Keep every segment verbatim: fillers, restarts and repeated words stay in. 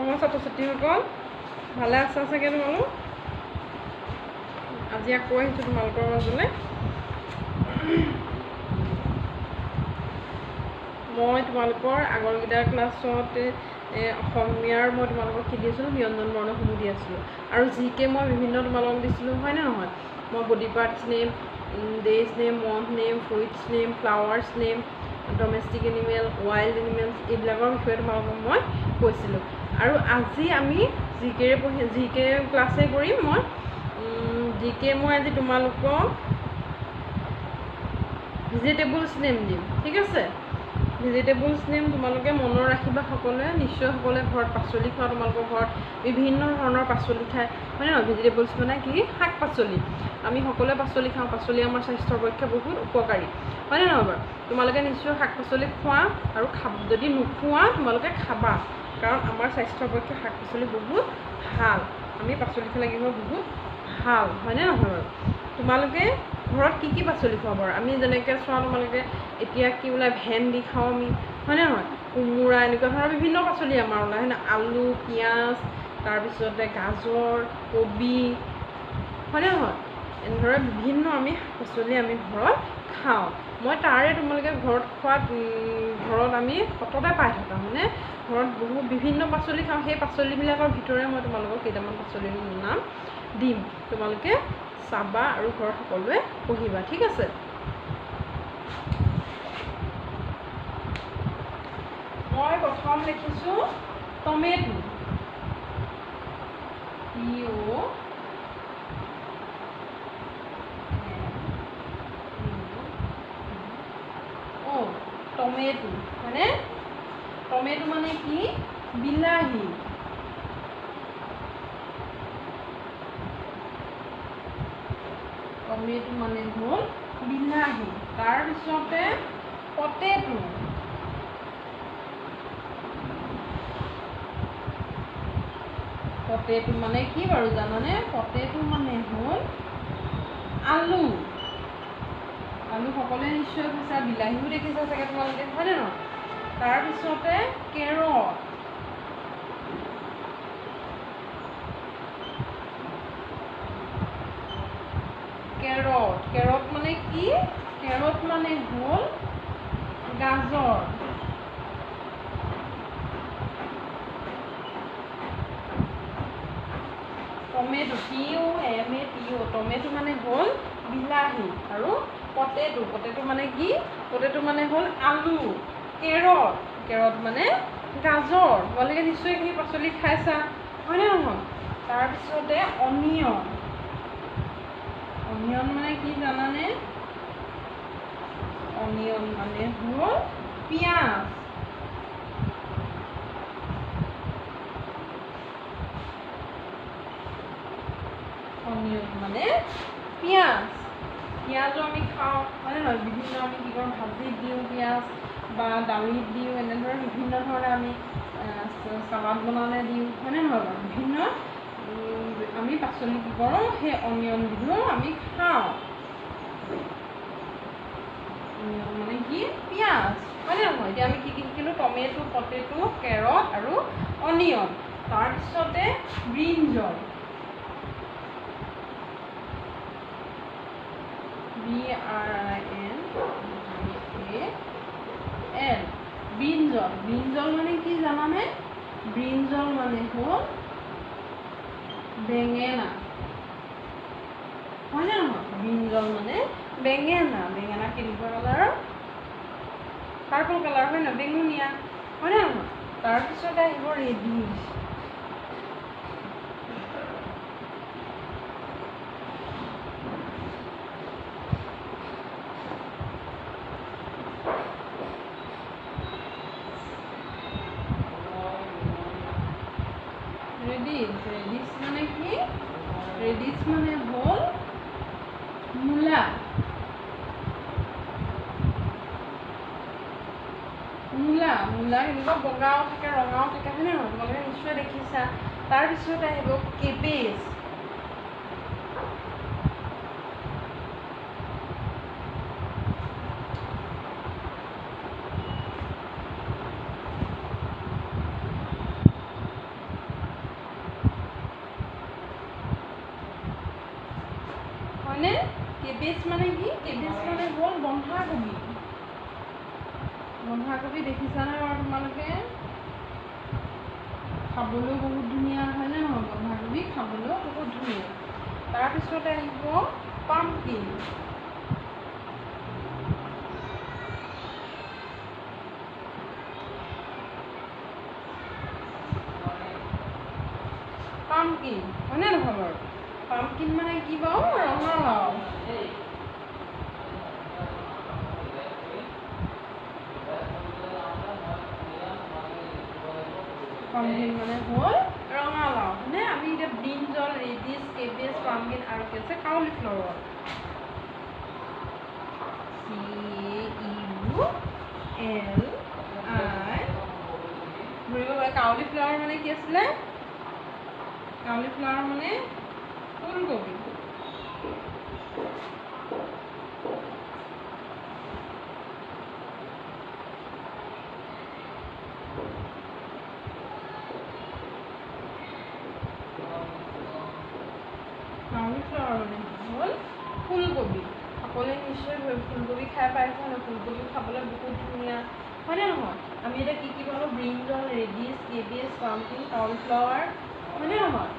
নৱম ছাত্ৰ ছাত্ৰীসকল ভালে আছা চাগে তোমালোক আজি আকৌ আহিছোঁ তোমালোকৰ মাজলৈ মই তোমালোকৰ আগৰকেইটা ক্লাছত অসমীয়াৰ মই তোমালোকক কি দিছিলোঁ ব্যঞ্জন বৰ্ণসমূহ দি আছিলোঁ আৰু জি কে মই বিভিন্ন তোমালোকক দিছিলোঁ হয়নে নহয় মই body parts name days name month name fruits name flowers name domestic animal wild animals এইবিলাকৰ বিষয়ে তোমালোকক মই কৈছিলোঁ আৰু আজি আমি জি কেৰে পঢ়ি জি কে ক্লাছে কৰিম মই জি কে মই আজি তোমালোকক ভেজিটেবলছ নেম দিম ঠিক আছে ভেজিটেবলছ নেম তোমালোকে মনত ৰাখিবা সকলোৱে নিশ্চয় সকলোৱে ঘৰত পাচলি খোৱা তোমালোকৰ ঘৰত বিভিন্ন ধৰণৰ পাচলি খায় হয়নে নহয় ভেজিটেবলছ মানে কি শাক পাচলি আমি সকলোৱে পাচলি খাওঁ পাচলি আমাৰ স্বাস্থ্যৰ পক্ষে বহুত উপকাৰী হয়নে নহয় বাৰু তোমালোকে নিশ্চয় শাক পাচলি খোৱা আৰু খাব যদি নোখোৱা তোমালোকে খাবা কাৰণ আমাৰ স্বাস্থ্যৰ পক্ষে শাক পাচলি বহুত ভাল আমি পাচলি খালে কি হয় বহুত ভাল হয়নে নহয় বাৰু তোমালোকে ঘৰত কি কি পাচলি খোৱা বাৰু আমি যেনেকৈ চোৱা তোমালোকে এতিয়া কি ওলাই ভেন্দি খাওঁ আমি হয়নে নহয় কোমোৰা এনেকুৱা ধৰণৰ বিভিন্ন পাচলি আমাৰ ওলাই হয়নে আলু পিঁয়াজ তাৰপিছতে গাজৰ কবি হয়নে নহয় এনেদৰে বিভিন্ন আমি পাচলি আমি ঘৰত খাওঁ মই তাৰে তোমালোকে ঘৰত খোৱাত ঘৰত আমি সততে পাই থকা মানে ঘৰত বহুত বিভিন্ন পাচলি খাওঁ সেই পাচলিবিলাকৰ ভিতৰে মই তোমালোকক কেইটামান পাচলিৰ নাম দিম তোমালোকে চাবা আৰু ঘৰত সকলোৱে পঢ়িবা ঠিক আছে মই প্ৰথম লিখিছোঁ tomato T O' O' tomato হয়নে টমেটো মানে কি বিলাহী টমেটো মানে হ'ল বিলাহী তাৰপিছতে পটেটো পটেটো মানে কি বাৰু জানানে পটেটো মানে হ'ল আলু আলু সকলোৱে নিশ্চয় খাইছা বিলাহীও দেখিছা চাগে তোমালোকে হয়নে নহয় তাৰপিছতে কেৰট কেৰট কেৰট মানে কি কেৰট মানে হ'ল গাজৰ tomato T O' M A T O' tomato মানে হ'ল বিলাহী আৰু পটেটো পটেটো মানে কি পটেটো মানে হ'ল আলু কেৰট কেৰট মানে গাজৰ তোমালোকে নিশ্চয় এইখিনি পাচলি খাইছা হয়নে নহয় তাৰপিছতে অনিয়ন অনিয়ন মানে কি জানানে অনিয়ন মানে হ'ল পিঁয়াজ অনিয়ন মানে পিঁয়াজ পিঁয়াজো আমি খাওঁ হয়নে নহয় বিভিন্ন আমি কি কৰোঁ ভাজিত দিওঁ পিঁয়াজ বা দালিত দিওঁ এনেদৰে বিভিন্ন ধৰণে আমি চালাড বনালে দিওঁ হয়নে নহয় বাৰু বিভিন্ন আমি পাচলি কি কৰোঁ সেই অনিয়নবিধো আমি খাওঁ অনিয়ন মানে কি পিঁয়াজ হয়নে নহয় এতিয়া আমি কি কি শিকিলোঁ টমেটো পটেটো কেৰট আৰু অনিয়ন তাৰপিছতে brinjal B R I N A L brinjal brinjal মানে কি জানানে ব্ৰিঞ্জল মানে হ'ল বেঙেনা হয়নে নহয় ব্ৰিঞ্জল মানে বেঙেনা বেঙেনা কেনেকুৱা কালাৰৰ পাৰ্পল কালাৰ হয় নহয় বেঙুনীয়া হয়নে নহয় তাৰপিছতে আহিব ৰেডিছ ৰেডিছ ৰেডিছ মানে কি ৰেডিছ মানে হ'ল মূলা মূলা মূলা এনেকুৱা বগাও থাকে ৰঙাও থাকে হয়নে নহয় তোমালোকে নিশ্চয় দেখিছা তাৰপিছত আহিব কেবেজ কেবেজ মানে কি কেবেজ মানে হ'ল বন্ধাকবি বন্ধাকবি দেখিছানে বাৰু তোমালোকে খাবলৈও বহুত ধুনীয়া হয়নে নহয় বন্ধাকবি খাবলৈও বহুত ধুনীয়া তাৰপিছতে আহিব পাম্পকিন পাম্পকিন হয়নে নহয় বাৰু পাম্পকিন মানে কি বাৰু ৰঙালাও পাম্পকিন মানে হ'ল ৰঙালাও হয়নে আমি এতিয়া ব্ৰিঞ্জল ৰেডিছ কেবেজ পাম্পকিন আৰু কি আছে cauliflower C U L I ধৰিব পাৰে কাউলিফ্লাৱাৰ মানে কি আছিলে কাউলিফ্লাৱাৰ মানে ফুলকবি কাউলিফ্লাৱাৰ মানে হ'ল ফুলকবি সকলোৱে নিশ্চয় ফুলকবি খাই পাইছে নহয় ফুলকবি খাবলৈ বহুত ধুনীয়া হয়নে নহয় আমি এতিয়া কি কি পালোঁ brinjal radish cabbage pumpkin cauliflower হয়নে নহয়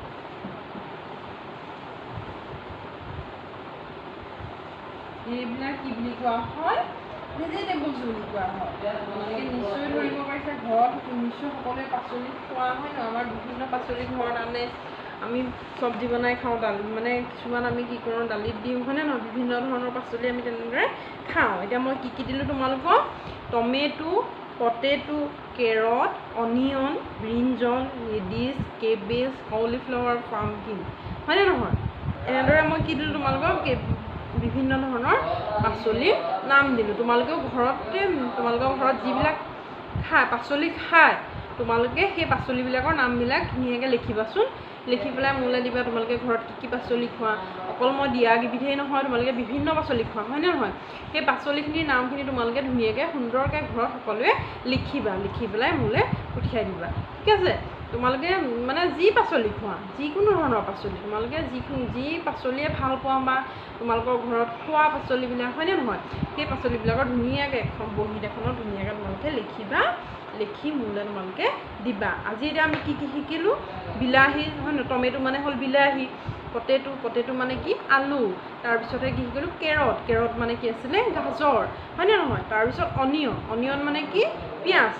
এইবিলাক কি বুলি কোৱা হয় ভেজিটেবলছ বুলি কোৱা হয় তোমালোকে নিশ্চয় ধৰিব পাৰিছা ঘৰত নিশ্চয় সকলোৱে পাচলি খোৱা হয় ন আমাৰ বিভিন্ন পাচলি ঘৰত আনে আমি চব্জি বনাই খাওঁ দালি মানে কিছুমান আমি কি কৰোঁ দালিত দিওঁ হয়নে নহয় বিভিন্ন ধৰণৰ পাচলি আমি তেনেদৰে খাওঁ এতিয়া মই কি কি দিলোঁ তোমালোকক tomato potato carrot onion brinjal radish cabbage cauliflower pumpkin হয়নে নহয় এনেদৰে মই কি দিলোঁ তোমালোকক বিভিন্ন ধৰণৰ পাচলিৰ নাম দিলোঁ তোমালোকেও ঘৰতে তোমালোকৰ ঘৰত যিবিলাক খায় পাচলি খায় তোমালোকে সেই পাচলিবিলাকৰ নামবিলাক ধুনীয়াকৈ লিখিবাচোন লিখি পেলাই মোলৈ দিবা তোমালোকে ঘৰত কি কি পাচলি খোৱা অকল মই দিয়া বিধেই নহয় তোমালোকে বিভিন্ন পাচলি খোৱা হয়নে নহয় সেই পাচলিখিনিৰ নামখিনি তোমালোকে ধুনীয়াকৈ সুন্দৰকৈ ঘৰত সকলোৱে লিখিবা লিখি পেলাই মোলৈ পঠিয়াই দিবা ঠিক আছে তোমালোকে মানে যি পাচলি খোৱা যিকোনো ধৰণৰ পাচলি তোমালোকে যিখিনি যি পাচলিয়ে ভাল পোৱা বা তোমালোকৰ ঘৰত খোৱা পাচলিবিলাক হয়নে নহয় সেই পাচলিবিলাকৰ ধুনীয়াকৈ এখন বহীত এখনত ধুনীয়াকৈ তোমালোকে লিখিবা লিখি মোলৈ তোমালোকে দিবা আজি এতিয়া আমি কি কি শিকিলোঁ বিলাহী হয় নহয় টমেটো মানে হ'ল বিলাহী পটেটো পটেটো মানে কি আলু তাৰপিছতে কি শিকিলোঁ কেৰট কেৰট মানে কি আছিলে গাজৰ হয়নে নহয় তাৰপিছত অনিয়ন অনিয়ন মানে কি পিঁয়াজ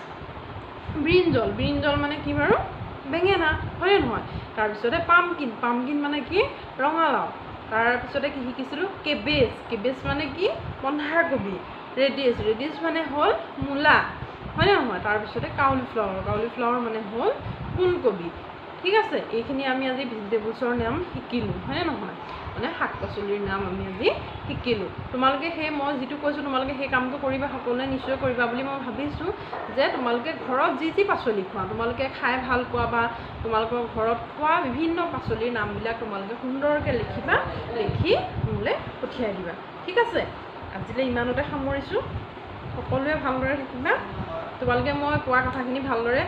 ব্ৰিঞ্জল ব্ৰিঞ্জল মানে কি বাৰু বেঙেনা হয়নে নহয় তাৰপিছতে পাম্পকিন পাম্পকিন মানে কি ৰঙালাও তাৰপিছতে কি শিকিছিলোঁ কেবেজ কেবেজ মানে কি বন্ধাকবি ৰেডিছ ৰেডিছ মানে হ'ল মূলা হয়নে নহয় তাৰপিছতে কাউলিফ্লাৱাৰ কাউলিফ্লাৱাৰ মানে হ'ল ফুলকবি ঠিক আছে এইখিনি আমি আজি ভেজিটেবলছৰ নাম শিকিলোঁ হয়নে নহয় মানে শাক পাচলিৰ নাম আমি আজি শিকিলোঁ তোমালোকে সেই মই যিটো কৈছোঁ তোমালোকে সেই কামটো কৰিবা সকলোৱে নিশ্চয় কৰিবা বুলি মই ভাবিছোঁ যে তোমালোকে ঘৰত যি যি পাচলি খোৱা তোমালোকে খাই ভাল পোৱা বা তোমালোকৰ ঘৰত খোৱা বিভিন্ন পাচলিৰ নামবিলাক তোমালোকে সুন্দৰকৈ লিখিবা লিখি মোলৈ পঠিয়াই দিবা ঠিক আছে আজিলৈ ইমানতে সামৰিছোঁ সকলোৱে ভালদৰে থাকিবা তোমালোকে মই কোৱা কথাখিনি ভালদৰে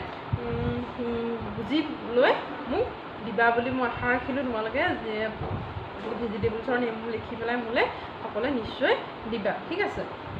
বুজি লৈ মোক দিবা বুলি মই আশা ৰাখিলোঁ তোমালোকে যে ভেজিটেবলছৰ নেমবোৰ লিখি পেলাই মোলৈ সকলোৱে নিশ্চয় দিবা ঠিক আছে।